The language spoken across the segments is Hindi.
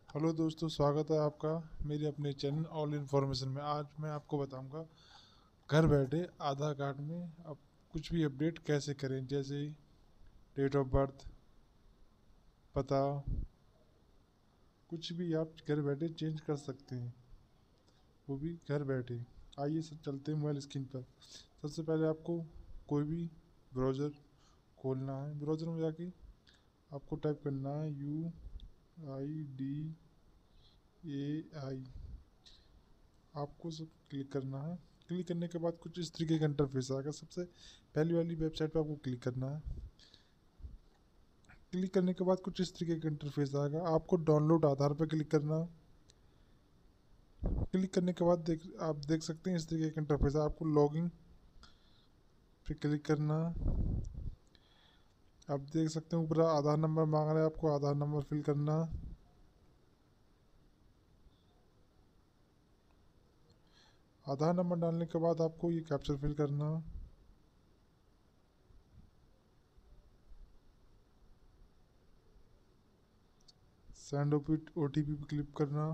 हेलो दोस्तों, स्वागत है आपका मेरे अपने चैनल ऑल इन्फॉर्मेशन में। आज मैं आपको बताऊंगा घर बैठे आधार कार्ड में अब कुछ भी अपडेट कैसे करें, जैसे डेट ऑफ बर्थ, पता, कुछ भी आप घर बैठे चेंज कर सकते हैं, वो भी घर बैठे। आइए सब चलते हैं मोबाइल स्क्रीन पर। सबसे पहले आपको कोई भी ब्राउज़र खोलना है। ब्राउज़र में जाके आपको टाइप करना है UIDAI। आपको सब क्लिक करना है। क्लिक करने के बाद कुछ इस तरीके का इंटरफेस आएगा। सबसे पहली वाली वेबसाइट पर आपको क्लिक करना है। क्लिक करने के बाद कुछ इस तरीके का इंटरफेस आएगा। आपको डाउनलोड आधार पर क्लिक करना है। क्लिक करने के बाद आप देख सकते हैं इस तरीके का इंटरफेस है। आपको लॉगिन पे क्लिक करना है। आप देख सकते हैं ऊपर आधार नंबर मांग रहा है, आपको आधार नंबर फिल करना है। आधार नंबर डालने के बाद आपको ये कैप्चर फिल करना है। सेंड OTP पे क्लिक करना।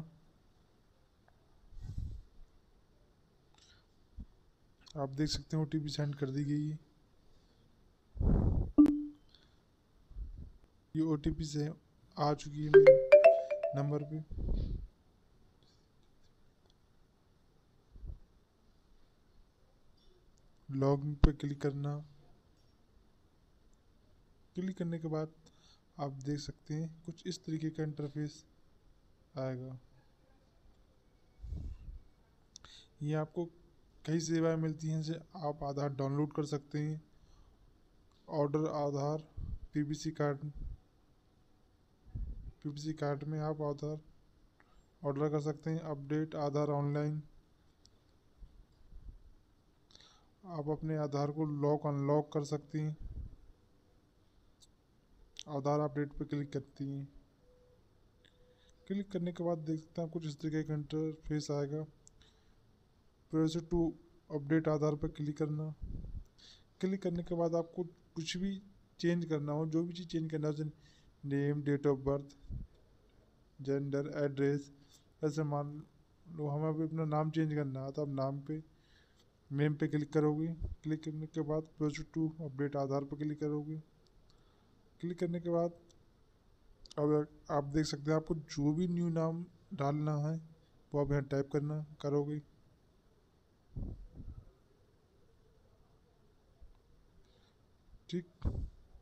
आप देख सकते हैं OTP सेंड कर दी गई है। ये OTP से आ चुकी है मेरे नंबर पे। लॉगिन पे क्लिक करना। क्लिक करने के बाद आप देख सकते हैं कुछ इस तरीके का इंटरफेस आएगा। ये आपको कई सेवाएं मिलती हैं, जैसे आप आधार डाउनलोड कर सकते हैं, order Aadhaar, PVC card. PVC card में आप आधार ऑर्डर कर सकते हैं। अपडेट आधार ऑनलाइन, आप अपने आधार को लॉक अनलॉक कर सकती हैं। आधार अपडेट पर क्लिक करती हैं। क्लिक करने के बाद देख सकते हैं कुछ इस तरीके का इंटरफेस आएगा। प्रोसेस टू अपडेट आधार पर क्लिक करना। क्लिक करने के बाद आपको कुछ भी चेंज करना हो, जो भी चीज़ चेंज करना हो, name, date of birth, gender, address, ऐसे मान लो हमें अभी अपना नाम चेंज करना है तो आप नाम पे नेम पे क्लिक करोगे। क्लिक करने के बाद प्रोसीड टू अपडेट आधार पर क्लिक करोगे। क्लिक करने के बाद अब आप देख सकते हैं आपको जो भी न्यू नाम डालना है वो आप यहाँ टाइप करना करोगे। ठीक,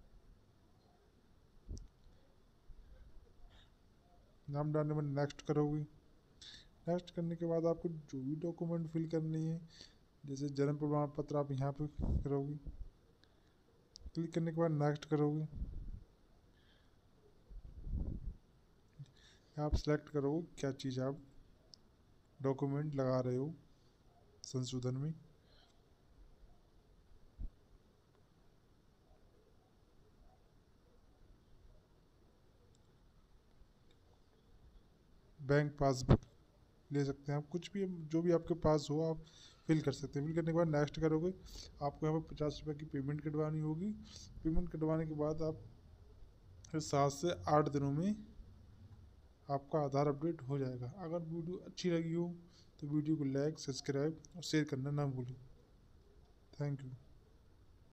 नाम डालने में नेक्स्ट करोगे। नेक्स्ट करने के बाद आपको जो भी डॉक्यूमेंट फिल करनी है, जैसे जन्म प्रमाण पत्र, आप यहाँ पे करोगे। क्लिक करने के बाद नेक्स्ट करोगे। आप सेलेक्ट करो क्या चीज़ आप डॉक्यूमेंट लगा रहे हो संशोधन में। बैंक पासबुक ले सकते हैं आप, कुछ भी जो भी आपके पास हो आप फिल कर सकते हैं। फिल करने के बाद नेक्स्ट करोगे। आपको यहाँ पर 50 रुपये की पेमेंट कटवानी होगी। पेमेंट कटवाने के बाद आप 7 से 8 दिनों में आपका आधार अपडेट हो जाएगा। अगर वीडियो अच्छी लगी हो तो वीडियो को लाइक, सब्सक्राइब और शेयर करना ना भूलें। Thank you.